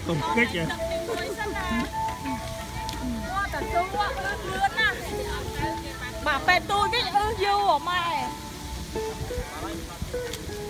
Tùng kích kìa. Bà bè tôi cái ư vô à mày.